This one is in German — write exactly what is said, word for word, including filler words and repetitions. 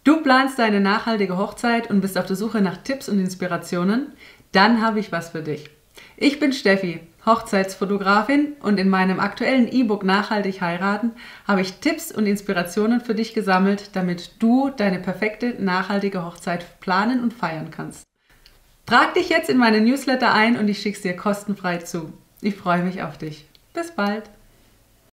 Du planst deine nachhaltige Hochzeit und bist auf der Suche nach Tipps und Inspirationen? Dann habe ich was für dich. Ich bin Steffi, Hochzeitsfotografin, und in meinem aktuellen E-Book Nachhaltig heiraten habe ich Tipps und Inspirationen für dich gesammelt, damit du deine perfekte nachhaltige Hochzeit planen und feiern kannst. Trag dich jetzt in meine Newsletter ein und ich schicke es dir kostenfrei zu. Ich freue mich auf dich. Bis bald!